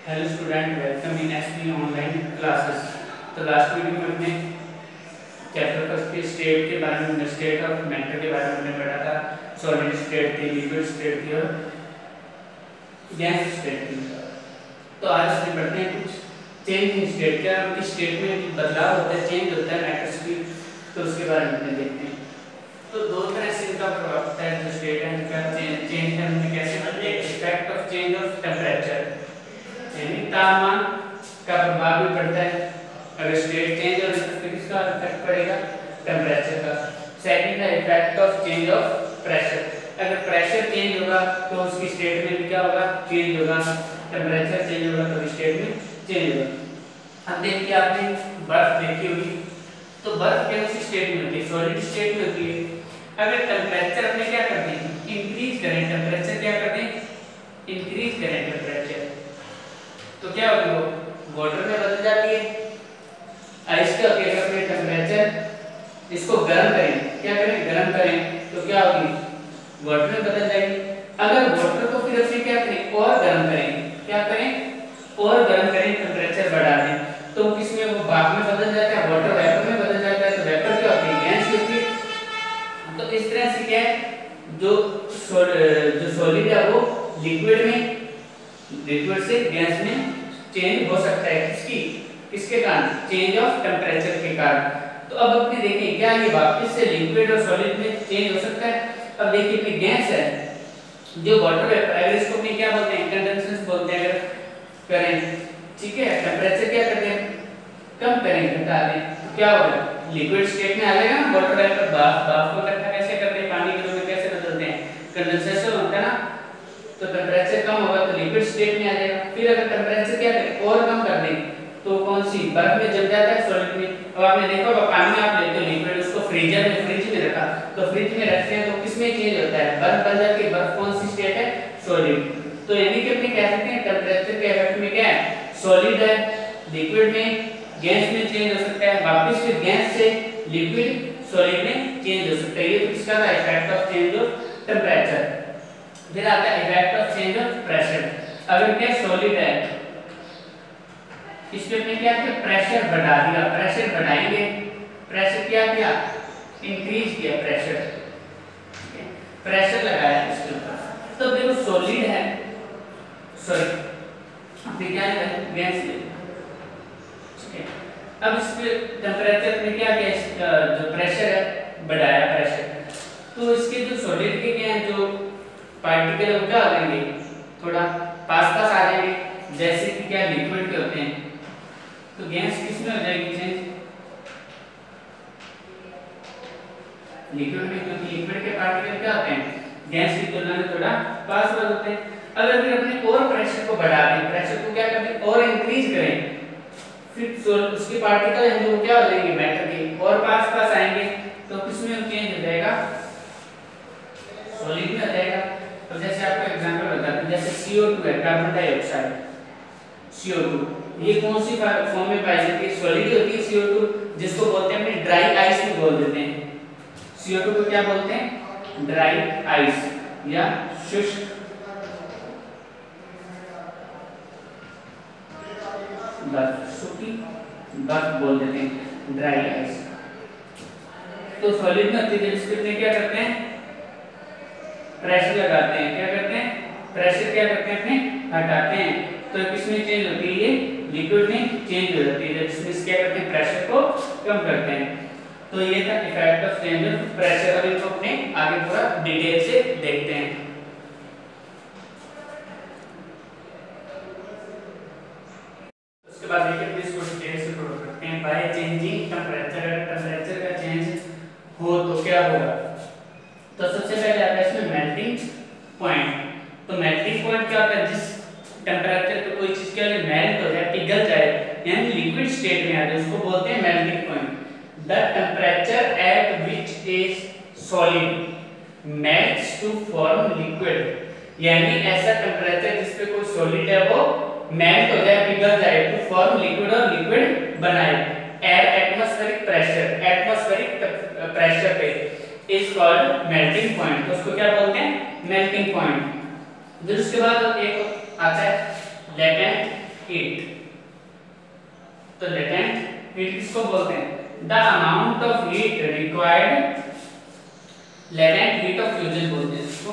Hello student, welcome in SP online classes. तो last video में हमने चैप्टर फर्स्ट के स्टेट के बारे में, स्टेट ऑफ मैटर के बारे में हमने पढ़ा था। सॉलिड स्टेट थी, लिक्विड स्टेट थी और गैस स्टेट थी। तो आज हम पढ़ते हैं कुछ चेंज इन स्टेट। क्या उनकी स्टेट में बदलाव होता है, चेंज होता है मैटर्स की, तो उसके बारे में देखते हैं। तो दो तरह से इनका प्रभाव होता है। जो स्टेट है उनका चेंज है, उनमें कैसे बनते हैं। Effect of change of temperature, यानी तापमान का प्रभाव भी पड़ता है। अगर स्टेट चेंज हो तो किसका इफेक्ट पड़ेगा, टेम्परेचर का। सेकंड है effect of change of pressure. अगर प्रेशर चेंज होगा तो उसकी स्टेट में भी क्या होगा, चेंज होगा। टेम्परेचर चेंज होगा तो स्टेट में चेंज होगा। अब देखिए, आपने बर्फ देखी होगी, तो बर्फ कौन सी स्टेट में होती है, सॉलिड स्टेट में होती है। अगर टेम्परेचर अपने क्या कर दें, इंक्रीज करें, टेम्परेचर क्या कर दें, इंक्रीज करें टेम्परेचर, तो क्या होगी, वो वाटर में बदल जाती है। आइस का अगर अपने टेम्परेचर इसको गर्म करें, क्या करें, गर्म करें, तो क्या होगी, वाटर में बदल जाएगी। अगर वाटर को फिर अपने क्या करें, और गर्म करें, क्या करें, और गर्म करें, टेम्परेचर बढ़ा दें, तो किसमें, वो भाप में बदल जाता है, वाटर वेपर में बदल जाता है। तो वेपर क्या होती है, गैस होती है। तो इस तरह से क्या है, जो सॉलिड है वो लिक्विड में, लिक्विड से गैस में चेंज हो सकता है। किसके कारण, चेंज ऑफ टेम्परेचर के कारण। तो अब अपने देखें, क्या ये वापस से लिक्विड और सॉलिड में चेंज हो सकता है। अब देखिए, अपनी गैस है जो वाटर वेपर, अगर इसको अपने क्या बोलते हैं, कंडेंसेशन बोलते हैं। अगर करें, ठीक है, टेम्परेचर क्या करते हैं, कम करें, घटा दें, तो क्या होगा, लिक्विड स्टेट में आ जाएगा ना। वाटर वेपर भाप को इकट्ठा कैसे करते हैं, पानी के रूप में कैसे बदलते हैं, कंडेंसेशन होता है ना। तो टेम्परेचर कम होगा तो लिक्विड स्टेट में आ जाएगा। फिर अगर टेम्परेचर क्या करें, और कम कर दें, तो कौन सी, बर्फ में जम जाता है, सॉलिड में। अब आपने देखा होगा, पानी आप लेते हो लिक्विड, उसको फ्रीजर में, फ्रिज में रखा, तो फ्रिज में रखते हैं तो किसमें चेंज होता है, बर्फ बन जाती है। बर्फ कौन सी स्टेट है, सॉलिड। तो यानी कि अपने कह सकते हैं टेम्परेचर के इफेक्ट में क्या है, सॉलिड है, लिक्विड में, गैस में चेंज हो सकता है, वापस फिर गैस से लिक्विड सॉलिड में चेंज हो सकता है। ये तो किसका था, effect of change of temperature. फिर आता है effect of change of pressure. अगर क्या सॉलिड है, इसमें अपने क्या किया, प्रेशर बढ़ा दिया, प्रेशर बढ़ाएंगे, प्रेशर क्या किया, इंक्रीज किया प्रेशर, प्रेशर लगाया इसके ऊपर। तो देखो सॉलिड है, सॉरी क्या है, गैस है, ठीक है। अब इस पे टेम्परेचर में क्या किया, जो प्रेशर है बढ़ाया प्रेशर, तो इसके जो सॉलिड के क्या है, जो पार्टिकल है वो क्या हो जाएंगे, थोड़ा पास पास आ जाएंगे, जैसे कि क्या लिक्विड के होते हैं। तो गैस किसमें हो जाएगी चेंज, लिक्विड में, क्योंकि लिक्विड के पार्टिकल क्या होते हैं, गैस की तुलना में थोड़ा पास पास होते हैं। अगर फिर अपने और प्रेशर को बढ़ा दें, प्रेशर को क्या करते हैं, और इंक्रीज करें, फिर उसके पार्टिकल हैं जो क्या हो जाएंगे, मैटर के, और पास पास आएंगे, तो किसमें चेंज हो जाएगा, सॉलिड में आ जाएगा। तो जैसे आपको एग्जांपल बताते हैं, जैसे CO2 है, कार्बन डाइऑक्साइड, CO2, ये कौन सी फॉर्म में पाई जाती है, सॉलिड होती है CO2, जिसको बोलते हैं अपने ड्राई आइस भी बोल देते हैं। CO2 को क्या बोलते हैं, ड्राई आइस या शुष्क बर्फ, सूखी बर्फ बोल देते हैं, ड्राई आइस। तो सॉलिड में होती है, जिसमें क्या करते हैं, प्रेशर लगाते हैं, क्या करते हैं, प्रेशर क्या करते हैं, अपने हटाते हैं, तो किसमें चेंज होती है, ये लिक्विड में चेंज हो जाती है, जिसमें क्या करते हैं, प्रेशर को कम करते हैं। तो ये था effect of change of pressure. अब इनको अपने आगे पूरा डिटेल से देखते हैं। उसके बाद देखिए इसको डिटेल से प्रूव करते हैं। बाय चेंजिंग टेम्परेचर, टेम्परेचर का चेंज हो तो क्या होगा। तो सबसे पहले आता है इसमें मेल्टिंग पॉइंट। तो मेल्टिंग पॉइंट क्या होता है, जिस टेम्परेचर पे कोई चीज क्या है, मेल्ट हो जाए, पिघल जाए, यानी लिक्विड स्टेट में आ जाए, उसको बोलते हैं melting point. The temperature at which a solid melts to form liquid, यानी ऐसा टेम्परेचर जिस पे कोई सॉलिड है वो मेल्ट हो जाए, पिघल जाए, टू फॉर्म लिक्विड, और लिक्विड बनाए at atmospheric pressure, atmospheric pressure पे, इज कॉल्ड मेल्टिंग पॉइंट। तो उसको क्या बोलते हैं, मेल्टिंग पॉइंट। फिर उसके बाद एक आता है लेटेंट हीट। तो लेटेंट हीट किसको बोलते हैं? The amount of heat required, latent heat of fusion बोलते हैं इसको,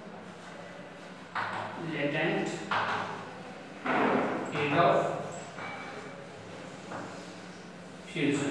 लेटेंट हीट ऑफ फ्यूजन।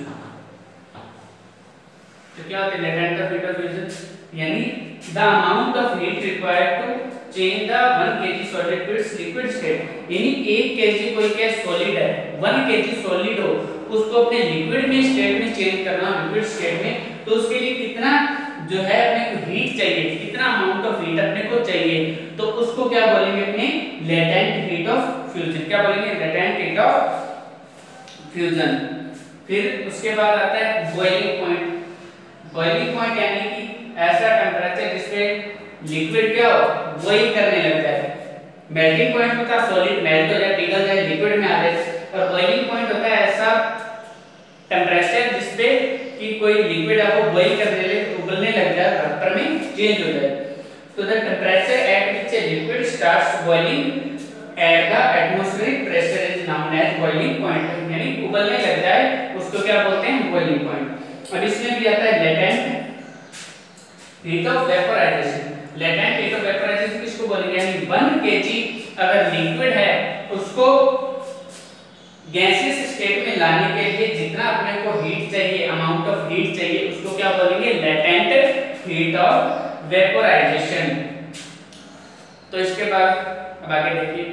तो क्या होता है लेटेंट हीट ऑफ फ्यूजन? यानी the amount of heat required to change the 1 kg solid to its liquid state. यानी 1 kg कोई क्या सॉलिड है, 1 kg सॉलिड हो, उसको अपने लिक्विड में स्टेट में चेंज करना, लिक्विड स्टेट में, तो उसके लिए कितना जो है अपने को हीट चाहिए, कितना अमाउंट ऑफ हीट अपने को चाहिए, तो उसको क्या बोलेंगे अपने लेटेंट हीट ऑफ फ्यूजन। क्या बोलेंगे? Latent heat of fusion. फिर उसके बाद आता है बॉइलिंग पॉइंट। बॉइलिंग पॉइंट यानी कि ऐसा टेंपरेचर जिसपे लिक्विड क्या हो बॉइल करने लग जाए। मेल्टिंग पॉइंट होता है सॉलिड मेल्ट हो जाए, पिघल जाए, लिक्विड में आ जाए, और बॉइलिंग पॉइंट होता है ऐसा टेंपरेचर जिसपे कि कोई लिक्विड है वो बॉइल करने लगे, उबलने लग जाए, वाटर में चेंज हो जाए। तो the temperature at which a liquid starts boiling at the atmospheric pressure is known as boiling point. यानी उबलने लग जाए उसको क्या बोलते हैं? Boiling point. अब इसमें भी आता है latent heat of vaporisation. Latent heat of vaporisation किसको बोलेंगे? यानी 1 kg अगर लिक्विड है उसको गैसियस स्टेट में लाने के लिए जितना अपने को हीट चाहिए, अमाउंट ऑफ हीट चाहिए, उसको क्या बोलेंगे? Latent heat of vaporisation. तो इसके बाद अब आगे देखिए,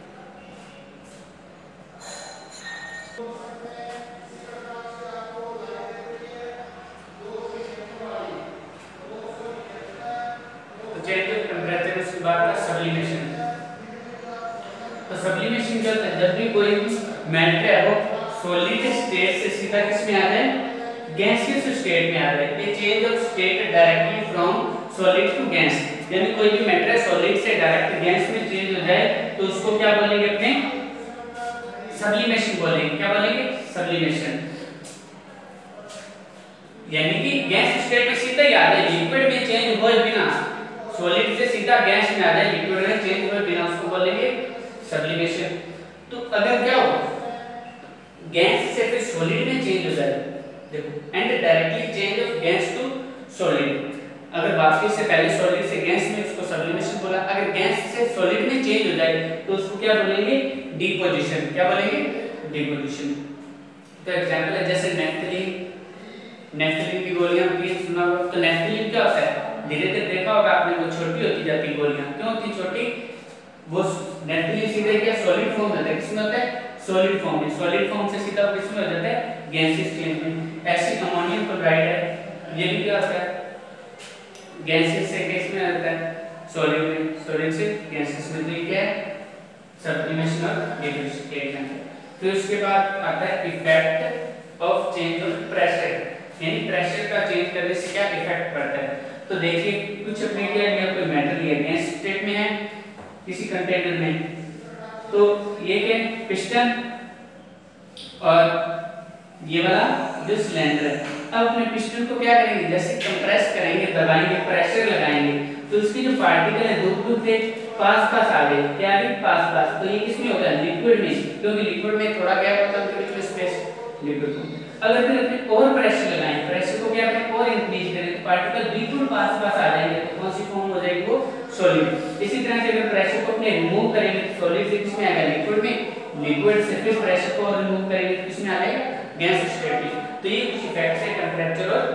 चेंज ऑफ टेंपरेचर। उसके बाद सब्लिमेशन। तो सब्लिमेशन क्या होता है? जब भी कोई मेल्ट है वो सॉलिड स्टेट से सीधा किस में आ जाए? गैसियस स्टेट में आ जाए। ये change of state directly from solid to gas. यानी कोई भी मैटर सॉलिड से डायरेक्ट गैस में चेंज हो जाए तो उसको क्या बोलेंगे अपने? सब्लिमेशन बोलेंगे। क्या बोलेंगे? सब्लिमेशन। यानी कि गैस स्टेट में सीधा ही आ जाए, लिक्विड में चेंज होए बिना, सॉलिड से सीधा गैस में आ जाए, लिक्विड में चेंज होए बिना, उसको बोलेंगे सब्लिमेशन। तो अगर क्या हो गैस से फिर सॉलिड में चेंज हो जाए, देखो, and directly change of gas to solid. अगर वापस से पहले सॉलिड से गैस में, उसको सब्लिमेशन बोला। अगर गैस से सॉलिड में चेंज हो जाए तो उसको क्या बोलेंगे? डिपोजिशन। क्या बोलेंगे? डिपोजिशन। तो एग्जांपल है जैसे नेफ्थलीन। नेफ्थलीन की गोलियां भी सुना होगा। तो नेफ्थलीन क्या होता है? धीरे धीरे देखा होगा आपने, वो छोटी होती जाती गोलियां। क्यों होती छोटी? वो नेफ्थलीन सीधे क्या सॉलिड फॉर्म होता है, किसमें होता है? सॉलिड फॉर्म में। सॉलिड फॉर्म से सीधा किसमें हो जाता है? गैसियस स्टेट में। ऐसे अमोनियम क्लोराइड है, ये भी क्या होता है? गैसियस से गैस में आ जाता है, सॉलिड में, सॉलिड से गैसियस में। तो ये क्या है? सब्लिमेशन और डिपोजिशन। फिर उसके बाद आता है effect of change of pressure. यानी प्रेशर का चेंज करने से क्या इफेक्ट पड़ता है। तो देखिए कुछ अपने क्या है, कोई मेटल लिया गैस स्टेट में है किसी कंटेनर में, तो ये क्या पिस्टन और ये वाला जो सिलेंडर है। अब अपने पिस्टन को क्या करेंगे? जैसे कंप्रेस करेंगे, दबाएंगे, प्रेशर लगाएंगे, तो उसके जो पार्टिकल है दूर दूर से पास पास आ गए। क्या आ गए? पास पास। तो ये किसमें होता है? लिक्विड में, क्योंकि लिक्विड में थोड़ा गैप होता है, उनके बीच में स्पेस लिक्विड को। अगर फिर अपने और प्रेशर लगाएं, प्रेशर को क्या करें? और इंक्रीज करें, तो पार्टिकल बिल्कुल पास पास आ जाएंगे। तो कौन सी फॉर्म हो जाएगी? वो सॉलिड। इसी तरह से अगर प्रेशर को अपने रिमूव करेंगे तो सॉलिड से किसमें आएगा? लिक्विड में। लिक्विड से फिर प्रेशर को रिमूव करेंगे तो किसमें आ जाएगा? गैस स्टेट में। तो ये कुछ इफेक्ट्स है टेंपरेचर और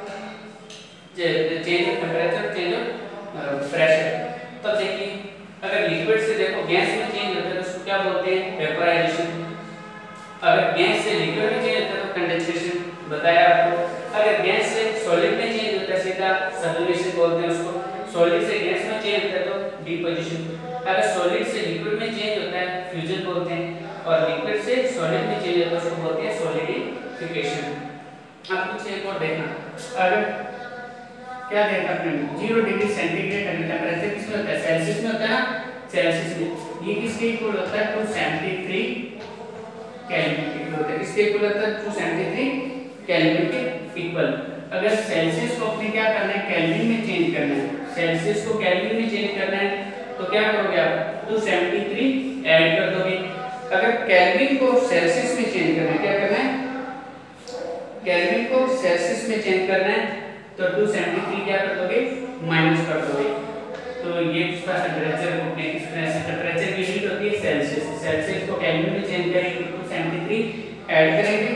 change of temperature, change of pressure. तो देखिए अगर लिक्विड से देखो गैस में चेंज होता है तो उसको क्या बोलते हैं? वेपोराइजेशन। अगर गैस से लिक्विड में चेंज होता है तो कंडेंसेशन, बताया आपको। अगर गैस से सॉलिड में चेंज होता है सीधा सब्लिमेशन बोलते हैं उसको। सॉलिड से गैस में चेंज होता है तो डिपोजिशन। अगर सॉलिड से लिक्विड में चेंज होता है फ्यूजन बोलते हैं, और लिक्विड से सॉलिड में चेंज होता है उसको बोलते हैं सॉलिडिफिकेशन। अब कुछ एक और देखना, अगर क्या देखा आपने 0 डिग्री सेंटीग्रेड टेंपरेचर किसमें होता है? सेल्सियस में होता है ना, सेल्सियस में। ये किसके इक्वल होता है? 273 केल्विन के इक्वल होता है। किसके इक्वल होता है? 273 केल्विन के इक्वल। अगर सेल्सियस को अपने क्या करना है? केल्विन में चेंज करना है। सेल्सियस को केल्विन में चेंज करना है तो क्या करोगे आप? 273 ऐड कर दोगे, अगर केल्विन को सेल्सियस में चेंज करना है, क्या करना है, केल्विन को सेल्सियस में चेंज करना है तो 273 क्या कर दोगे, माइनस कर दोगे। तो ये इसका टेम्परेचर अपने इस तरह से टेम्परेचर की यूनिट होती है सेल्सियस, सेल्सियस को केल्विन में चेंज करेंगे तो 273 ऐड करेंगे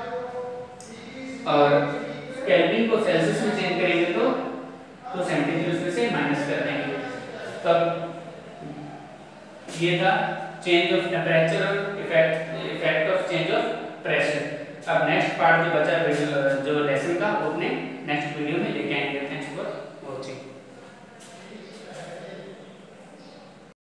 और केल्विन को सेल्सियस में चेंज करेंगे तो 273 उसमें से माइनस कर देंगे। तब ये था चेंज ऑफ टेम्परेचर और effect of change of pressure. अब नेक्स्ट पार्ट जो बचा जो लेसन का वो अपने नेक्स्ट वीडियो में